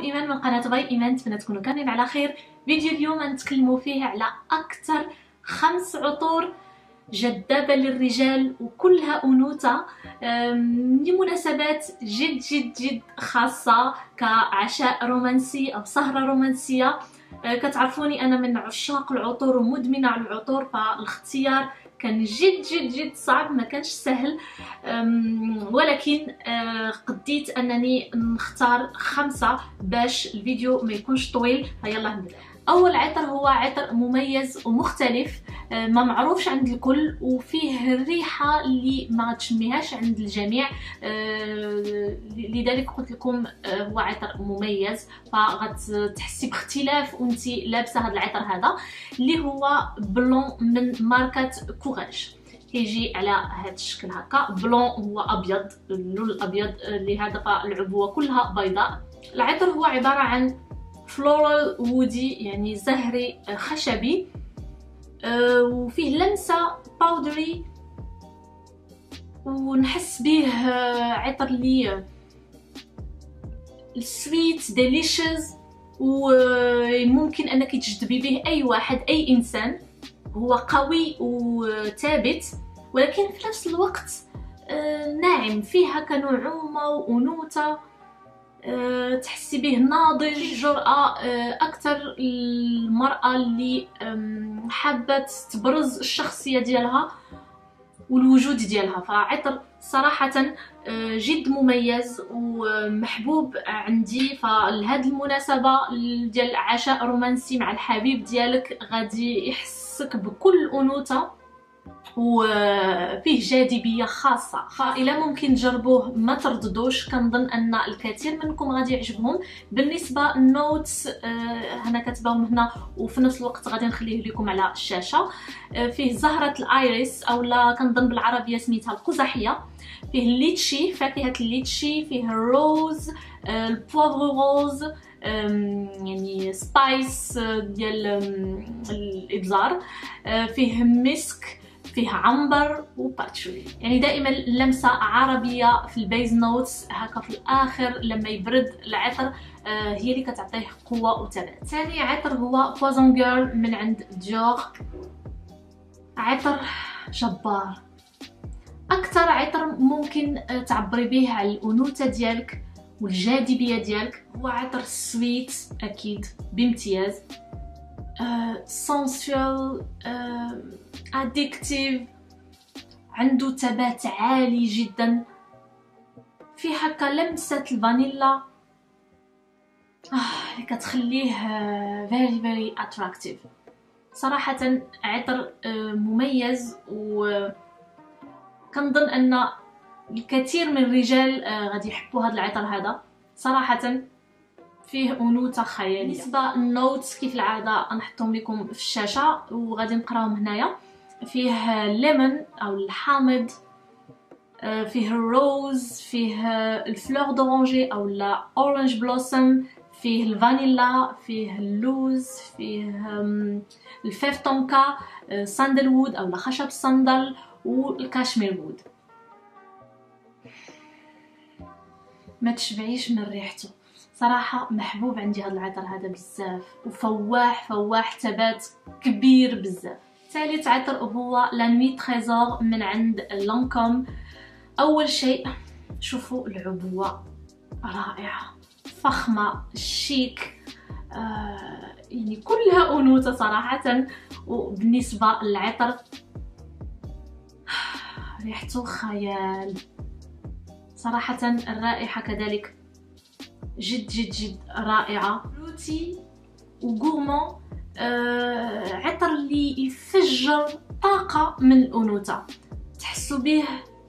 ايمان من قناه باي ايمان. نتمنى تكونوا كاملين على خير. فيديو اليوم نتكلموا فيه على اكثر 5 عطور جذابه للرجال وكلها انوثه لمناسبات جد جد جد خاصه كعشاء رومانسي او سهره رومانسيه. كتعرفوني انا من عشاق العطور ومدمنه على العطور، فالاختيار كان جد جد جد صعب، ما كانش سهل، ولكن قديت انني نختار 5 باش الفيديو ما يكونش طويل. فيلا نبدا. اول عطر هو عطر مميز ومختلف، ما معروفش عند الكل، وفيه الريحه اللي ما تشميهاش عند الجميع، لذلك قلت لكم هو عطر مميز، فغتحسي باختلاف وانت لابسه هذا العطر هذا اللي هو بلون من ماركه كوراج. كيجي على هذا الشكل هكا، بلون هو ابيض، اللون الابيض لهذا فالعبوه كلها بيضاء. العطر هو عباره عن فلورال وودي، يعني زهري خشبي، وفيه لمسه باودري، ونحس به عطر لي سويت ديليشيس، وممكن انك تجذبي به اي واحد، اي انسان. هو قوي وثابت، ولكن في نفس الوقت ناعم، فيها كنعومه وانوثه، تحسي به ناضج، جرأة اكثر المرأة اللي حابة تبرز الشخصية ديالها والوجود ديالها. فعطر صراحة جد مميز ومحبوب عندي، فلهذه المناسبة ديال عشاء رومانسي مع الحبيب ديالك غادي يحسك بكل أنوثة وفيه جاذبيه خاصه. فإلا ممكن تجربوه ما ترددوش، كنظن ان الكثير منكم غادي يعجبهم. بالنسبه النوتس انا كاتباهم هنا، وفي نفس الوقت غادي نخليه لكم على الشاشه. فيه زهره الايريس، او لا كنظن بالعربيه سميتها القزحيه، فيه الليتشي، فاكهه الليتشي، فيه الروز، البوفر روز، يعني سبايس ديال الابزار، فيه مسك، فيه عنبر وباتشوري. يعني دائما لمسه عربيه في البيز نوتس هكا في الاخر لما يبرد العطر، هي اللي كتعطيه قوه وثبات. ثاني عطر هو بوزون جيرل من عند ديور. عطر جبار، اكثر عطر ممكن تعبري به على الانوثه ديالك والجاذبيه ديالك. هو عطر سويت اكيد بامتياز، سنسوال، اديكتيف، عنده ثبات عالي جدا، فيه هكا لمسه الفانيلا اللي كتخليه very very attractive. صراحه عطر مميز، وكنظن ان الكثير من الرجال غادي يحبوا هذا العطر هذا. صراحه فيه انوثه خياليه. بالنسبه للنوتس كيف العاده نحطهم لكم في الشاشه وغادي نقراهم هنايا. فيه ليمون او الحامض، فيه الروز، فيه الفلور دورانجي او لا اورنج بلوسم، فيه الفانيلا، فيه اللوز، فيه الفيف تونكا، ساندل وود او لا خشب الصندل، والكاشمير وود. ما تشبعيش من ريحته. صراحه محبوب عندي هذا العطر هذا بزاف، وفواح فواح، ثبات كبير بزاف. ثالث عطر هو لا نوي تريزور من عند لانكوم. اول شيء شوفوا العبوه رائعه فخمه شيك، يعني كلها انوثه صراحه. وبالنسبه للعطر ريحته خيال صراحه، الرائحه كذلك جد جد جد رائعه، فروتي وغورمون، عطر اللي يفجر طاقه من الانوثه، تحسوا به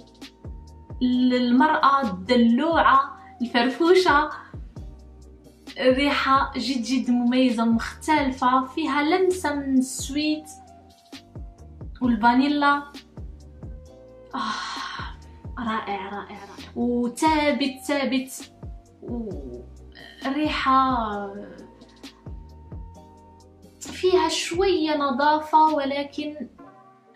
المراه الدلوعه الفرفوشه. الريحه جد جد مميزه ومختلفه، فيها لمسه من السويت والفانيلا، رائع رائع رائع، وثابت ثابت، والريحه فيها شويه نظافه ولكن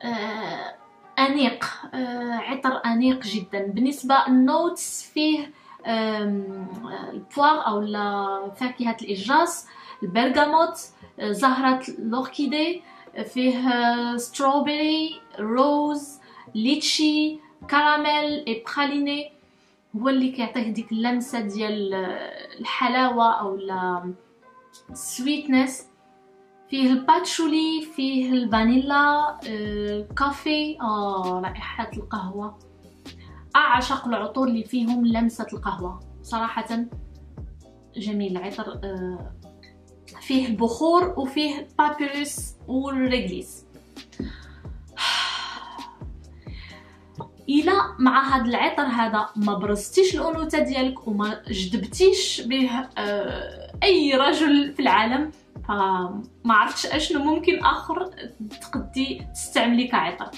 انيق، عطر انيق جدا. بالنسبه للنوتس فيه البوار او فاكهه الاجراس، البرغاموت، زهره الاوركيدي، فيه ستروبري، روز، ليتشي، كراميل اي براليني، هو اللي كيعطيه ديك اللمسه ديال الحلاوه او السويتنس. فيه الباتشولي، فيه الفانيلا، كافي، رائحه القهوه. اعشق العطور اللي فيهم لمسه القهوه صراحه، جميل العطر. فيه البخور وفيه بابيروس والريغليس. الى مع هذا العطر هذا ما برزتيش الانوثه ديالك وما جذبتيش به اي رجل في العالم، فما عرفتش اشنو ممكن اخر تقدي تستعملي كعطر.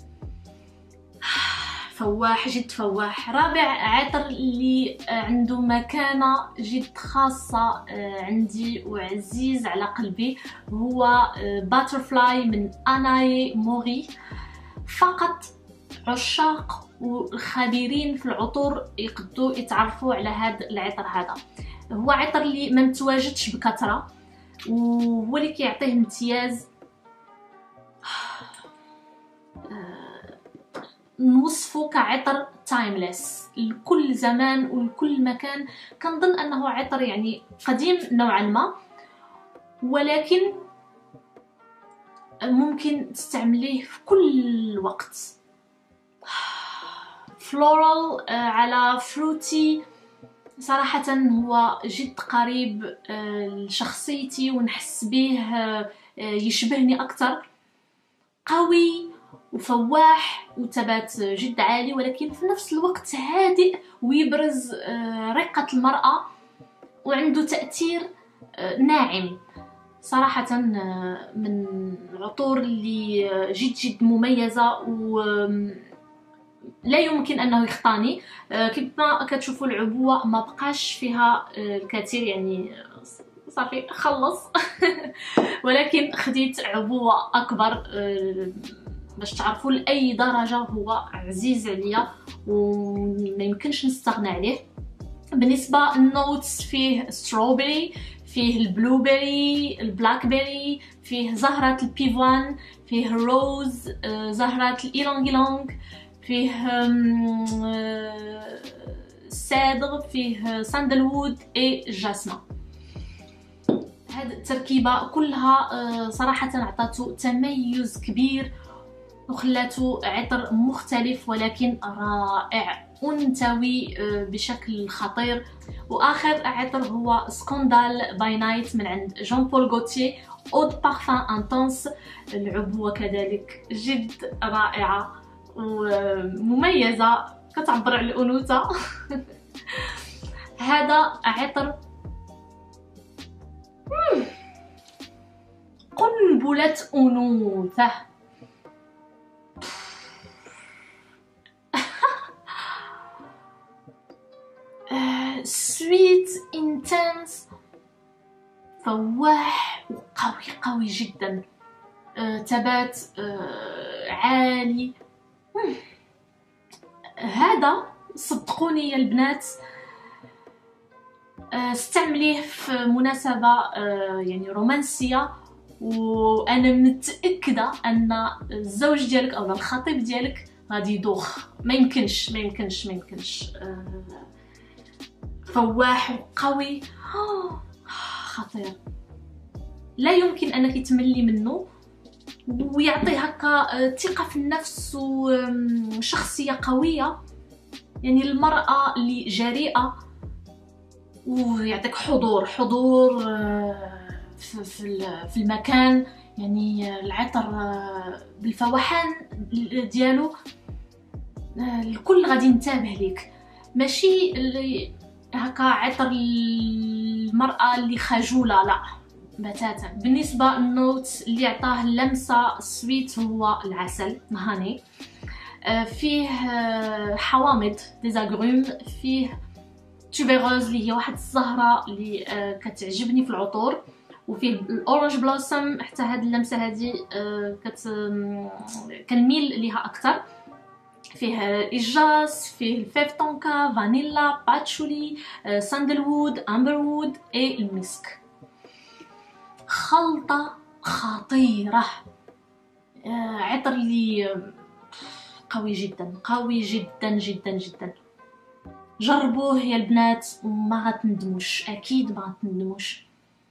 فواح، جد فواح. رابع عطر اللي عنده مكانه جد خاصه عندي وعزيز على قلبي هو باترفلاي من اناي موري. فقط عشاق والخبيرين في العطور يقدروا يتعرفوا على هذا العطر. هذا هو عطر اللي ما متواجدش بكثره، وهو اللي كيعطيه امتياز نوصفه كعطر تايمليس لكل زمان ولكل مكان. كنظن انه عطر يعني قديم نوعا ما، ولكن ممكن تستعمليه في كل وقت. فلورال على فروتي، صراحة هو جد قريب لشخصيتي ونحس به يشبهني أكثر. قوي وفواح وثبات جد عالي، ولكن في نفس الوقت هادئ ويبرز رقة المرأة، وعنده تأثير ناعم. صراحة من العطور اللي جد مميزة ولا يمكن أنه يخطاني. كما كتشوفوا العبوة ما بقاش فيها الكثير، يعني صافي خلص ولكن خديت عبوة أكبر باش تعرفوا لأي درجة هو عزيز عليا وما يمكنش نستغنى عليه. بالنسبة النوتس فيه ستروبري، فيه البلوبيري، البلاكبيري، فيه زهرة البيفوان، فيه روز، زهرة الإيلونغ إيلونغ، فيه سادغ، فيه ساندلوود اي جاسما. هاد التركيبة كلها صراحة عطاتو تميز كبير وخلاتو عطر مختلف ولكن رائع انثوي بشكل خطير. واخر عطر هو سكوندال باي نايت من عند جون بول غوتيه، اود بارفان انتنس. العبوة كذلك جد رائعة ومميزة، كتعبر على الانوثة هذا عطر قنبلة انوثة. سويت انتنس، فواح وقوي قوي جدا، ثبات عالي. هذا صدقوني يا البنات استعمليه في مناسبة يعني رومانسية، وانا متأكدة ان الزوج ديالك او الخطيب ديالك غادي يدوخ. ما يمكنش فواح وقوي خطير، لا يمكن انك تملي منه، ويعطي هكا ثقة في النفس وشخصية قوية، يعني المرأة اللي جريئة، ويعطيك حضور في المكان. يعني العطر بالفوحان ديالو الكل غادي ينتبه ليك، ماشي اللي هكا عطر المرأة اللي خجولة، لا بتاتا. بالنسبة للنوتس اللي عطاه اللمسة سويت هو العسل هاني، فيه حوامض ديزاغروم، فيه توبيروز اللي هي واحد الزهرة اللي كتعجبني في العطور، وفيه الاورنج بلوسم. حتى هاد اللمسة هادي كنميل ليها اكثر. فيه إيجاس، فيه الفيف طونكا، فانيلا، باتشولي، ساندلوود، امبروود اي المسك. خلطة خطيرة، عطر اللي قوي جدا، قوي جدا جدا جدا. جربوه يا البنات وما غتندموش، اكيد ما غتندموش.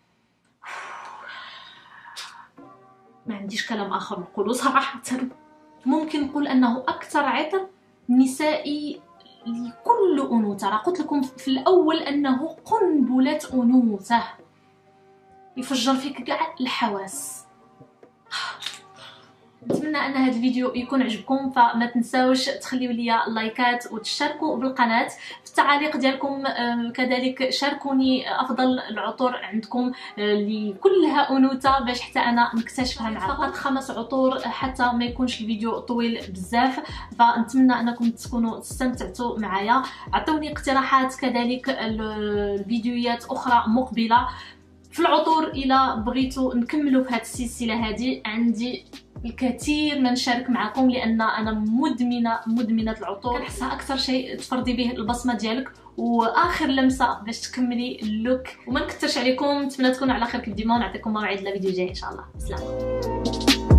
ما عنديش كلام اخر نقوله صراحه. ممكن نقول انه اكثر عطر نسائي لكل انوثه. راه قلت لكم في الاول انه قنبله انوثه، يفجر فيك كاع الحواس. نتمنى ان هذا الفيديو يكون عجبكم، فما تنساوش تخليو لي لايكات وتشتركوا بالقناه. في التعاليق ديالكم كذلك شاركوني افضل العطور عندكم لكلها انوثه باش حتى انا نكتشفها معكم. فقط 5 عطور حتى ما يكونش الفيديو طويل بزاف، فنتمنى انكم تكونوا استمتعتوا معايا. عطوني اقتراحات كذلك الفيديوهات اخرى مقبله في العطور. الى بغيتوا نكملوا في هذه السلسله هذه، عندي الكثير ما نشارك معكم لان انا مدمنه العطور. كنحسها اكثر شيء تفرضي به البصمه ديالك واخر لمسه باش تكملي اللوك. وما نكثرش عليكم، نتمنى تكونوا على خير كيف ديما، ونعطيكم موعد لفيديو جاي ان شاء الله. سلام.